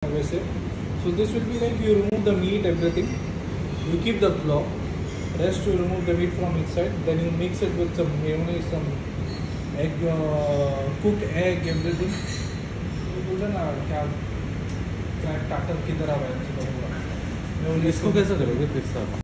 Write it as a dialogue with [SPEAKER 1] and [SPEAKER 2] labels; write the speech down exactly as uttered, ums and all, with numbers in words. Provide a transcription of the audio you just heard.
[SPEAKER 1] वैसे. So this will be like you remove the meat, everything. You keep the claw. Rest you remove the meat from inside. Then you mix it with some mayonnaise, some egg, uh, cooked egg, everything. You put ना क्या क्या tartar की तरह है.
[SPEAKER 2] इसको कैसे करोगे पिस्ता?